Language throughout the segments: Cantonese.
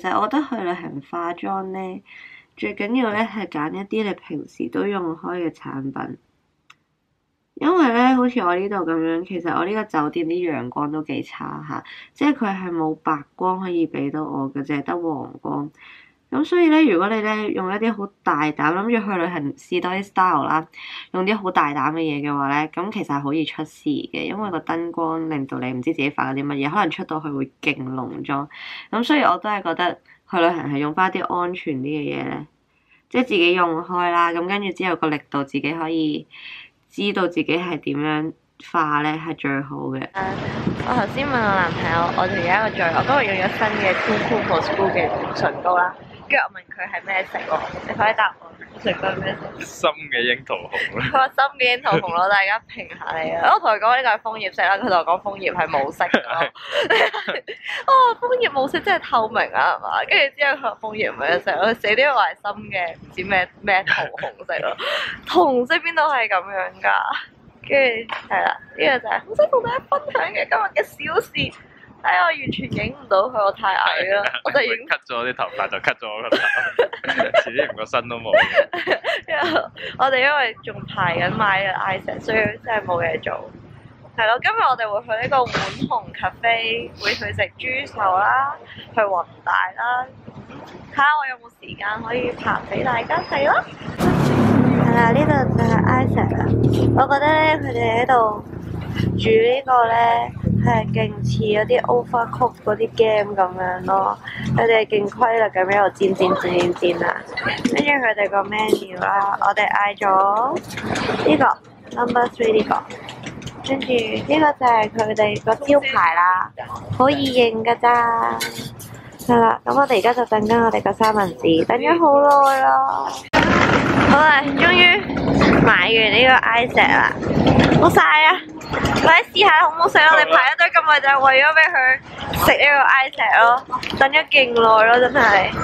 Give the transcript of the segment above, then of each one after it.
實我覺得去旅行化妝咧，最緊要咧係揀一啲你平時都用開嘅產品。因為咧，好似我呢度咁樣，其實我呢個酒店啲陽光都幾差嚇，即係佢係冇白光可以俾到我嘅，淨係得黃光。咁所以咧，如果你咧用一啲好大膽，諗住去旅行試多啲 style 啦，用啲好大膽嘅嘢嘅話咧，咁其實係好易出事嘅，因為個燈光令到你唔知自己化緊啲乜嘢，可能出到去會勁濃妝。咁所以我都係覺得去旅行係用翻啲安全啲嘅嘢咧，即係自己用開啦。咁跟住之後個力度自己可以知道自己係點樣化咧，係最好嘅。 我頭先問我男朋友，我哋而家個最，我今日用咗新嘅 Too Cool for School 嘅唇膏啦。跟住我問佢係咩色喎？你快啲答我，唇膏係咩色？ 深嘅櫻桃紅啦。 佢話深嘅櫻桃紅咯，大家評下你啊！我同佢講呢個係楓葉色啦，佢同我講楓葉係冇色咯。哦，楓葉冇色即係透明啊，係嘛？跟住之後佢話楓葉唔係一色，我死都要話係深嘅，唔知咩桃紅色咯。桃紅色邊度係咁樣㗎？跟住係啦，呢個就係好想同大家分享嘅今日嘅小事。我完全影唔到佢，我太矮啦，我就已經 cut 咗啲頭髮就 cut 咗我個頭，遲啲連個身都冇。 我哋因為仲排緊買嘅 iset， 所以真係冇嘢做。係咯，今日我哋會去呢個碗紅 cafe， 會去食豬手啦，去雲大啦，睇下我有冇時間可以拍俾大家睇咯。係啦，呢度就係 iset 啦。我覺得咧，佢哋喺度煮呢個咧。係勁似嗰啲 Overcooked 嗰啲 game 咁樣咯，佢哋勁規律咁喺度煎啦，跟住佢哋個 menu 啦，我哋嗌咗呢個 number 3呢個，跟住呢個就係佢哋個招牌啦，好易認㗎咋，係啦，咁我哋而家就等緊我哋個三文治，等咗好耐啦，好啦，終於買完呢個 iset 啦，好晒啊！快啲試下好唔好食咯！我哋排一堆咁耐就係為咗俾佢食呢個 iset 咯，等咗勁耐咯，真係。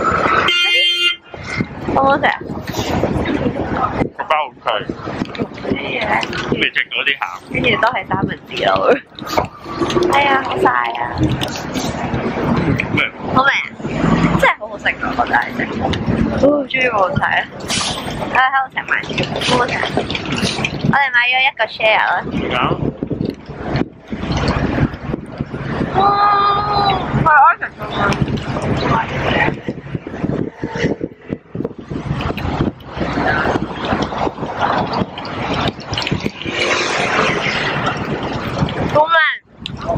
好唔好食啊？ 個包好脆。 跟住咧， 未食到啲鹹。 跟住都係三文治咯。哎呀，好晒啊！好味啊！真係好好食㗎，我覺得係食。終於冇晒啦！喺度食埋，好好食。我哋買咗一個 share 咯。哇！係安全㗎嘛？好味！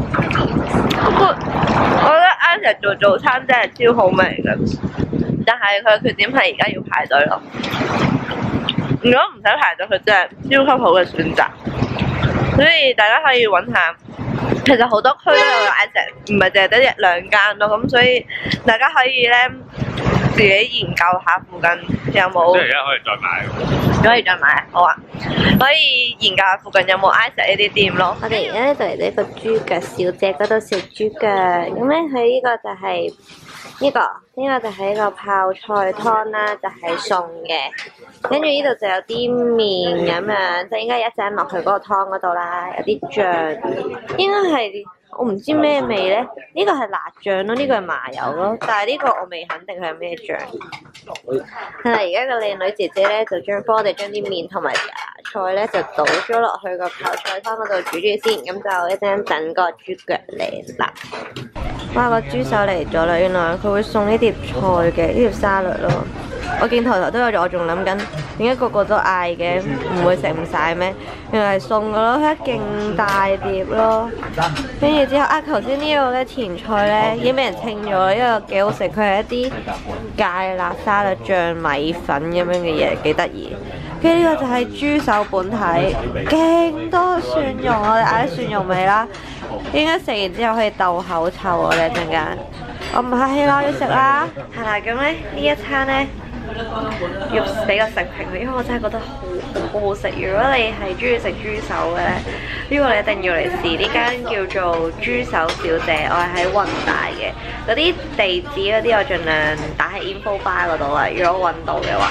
我覺得安全做早餐真係超好味㗎，但係佢嘅缺點係而家要排隊咯。如果唔使排隊，佢真係超級好嘅選擇，所以大家可以揾下。其實好多區都有 iset， 唔係淨係得一兩間咯，咁所以大家可以咧自己研究下附近有冇。 即係而家可以再買。 可以再買，好啊！可以研究下附近有冇 iset 呢啲店咯。我哋而家咧就嚟到一個豬腳小姐嗰度食豬腳，咁咧佢呢個就係呢個就係一個泡菜湯啦，就係餸嘅。跟住呢度就有啲麵咁樣，就應該一陣落去嗰個湯嗰度啦，有啲醬，應該係我唔知咩味咧。呢個係辣醬咯，呢個係麻油咯，但係呢個我未肯定係咩醬。係啦，而家個靚女姐姐咧就幫我哋將啲麵同埋芽菜咧就倒咗落去個泡菜湯嗰度煮住先，咁就一陣等個豬腳嚟啦。哇！個豬手嚟咗啦，原來佢會送呢碟菜嘅，呢碟沙律咯。我見頭都有咗，我仲諗緊點解個個都嗌嘅，唔會食唔晒咩？原來係送嘅咯，佢一勁大碟咯。跟住之後啊，頭先呢個咧甜菜咧已經俾人清咗啦，因為幾好食，佢係一啲芥辣沙律醬米粉咁樣嘅嘢，幾得意。跟住呢個就係豬手本體，勁多蒜蓉，我哋嗌啲蒜蓉味啦。應該食完之後可以鬥口臭啊！你陣間，我唔客氣啦，要食啦。係啦，咁咧呢一餐咧要俾個食評，因為我真係覺得好好食。如果你係中意食豬手嘅咧，呢個你一定要嚟試。呢間叫做豬手小姐，我係喺雲大嘅。嗰啲地址嗰啲我盡量打喺 info bar 嗰度啦，如果揾到嘅話。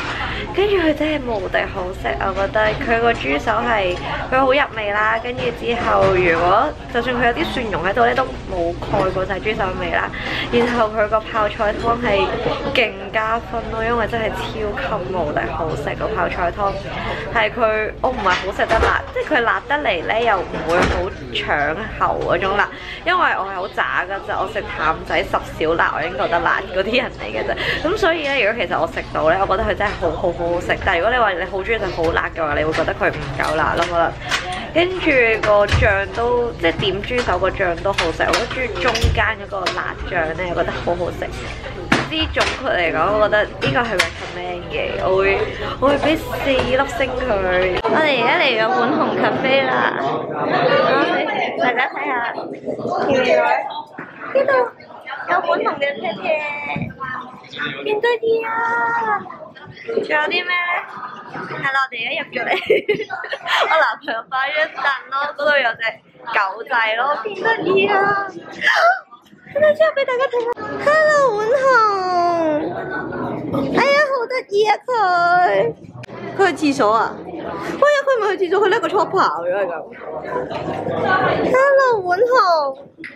跟住佢真係無敵好食，我覺得佢個豬手係佢好入味啦，跟住之後如果就算佢有啲蒜蓉喺度咧，都冇蓋過晒豬手味啦。然後佢個泡菜湯係勁加分咯，因為真係超級無敵好食個泡菜湯。係佢我唔係好食得辣，即係佢辣得嚟咧又唔會好搶喉嗰種辣，因為我係好渣㗎咋，我食淡仔10小辣我已經覺得辣嗰啲人嚟嘅啫。咁所以咧，如果其實我食到咧，我覺得佢真係好食。但係如果你話你好中意食好辣嘅話，你會覺得佢唔夠辣咯，可能。跟住個醬都即係點豬手個醬都好食，我覺得中意中間嗰個辣醬咧，我覺得好好食。啲總括嚟講，我覺得呢個係 recommend 嘅，我會俾4粒星佢。我哋而家嚟咗碗紅咖啡啦，大家睇下，呢度有碗紅嘅啤啤，見多啲啊！仲有啲咩咧？係啦，我哋而家入咗嚟，我男朋友擺咗凳咯，嗰度有隻狗仔咯，見得意啊！等陣之後俾大家睇下 ，Hello 碗紅，哎呀好得意啊佢，佢去廁所啊？喂呀佢唔係去廁所，佢拎個搓刨咗係咁。Hello 碗紅，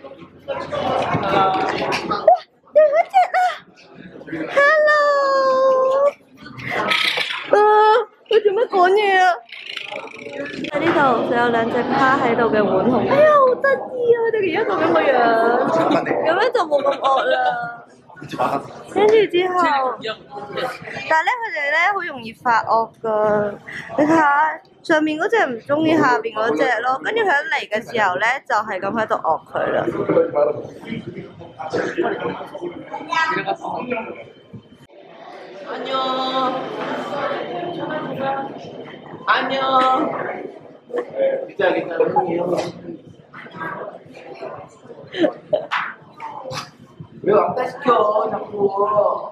哇有一隻啊 ！Hello。佢做乜講嘢啊？喺呢度就有2隻趴喺度嘅碗紅，哎呀好得意啊！佢哋而家咁樣個樣，咁樣就冇咁惡啦。跟住之後，但係咧佢哋咧好容易發惡噶。你睇下上面嗰隻唔中意下邊嗰隻咯，跟住佢一嚟嘅時候咧就係咁喺度惡佢啦。안녕. 왜 왕따 시켜 자꾸.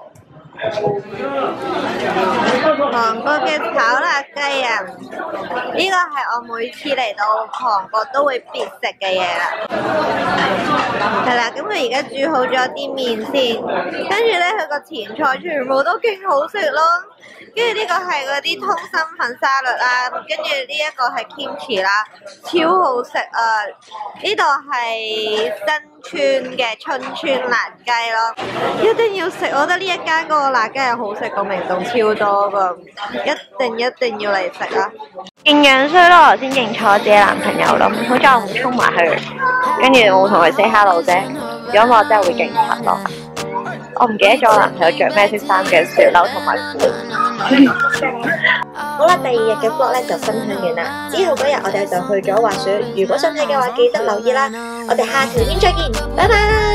韓國嘅炒辣雞啊，呢個係我每次嚟到韓國都會必食嘅嘢啦。係啦，咁佢而家煮好咗啲麵先，跟住咧佢個前菜全部都勁好食咯。跟住呢個係嗰啲通心粉沙律啦，跟住呢一個係 kimchi 啦，超好食啊！呢度係新村嘅春川辣雞咯，一定要食，我覺得呢一間嗰個辣雞係好食過明洞超多噶，一定要嚟食啊！勁樣衰咯，我先認錯自己男朋友咯，好在我唔衝埋去，跟住我同佢 say hello 啫，如果我真係會勁柒咯。我唔記得咗我男朋友着咩色衫嘅雪褸同埋褲。好啦，第2日嘅 vlog 咧就分享完啦。之後嗰日我哋就去咗滑雪，如果想睇嘅話記得留意啦。我哋下條片再見，拜拜。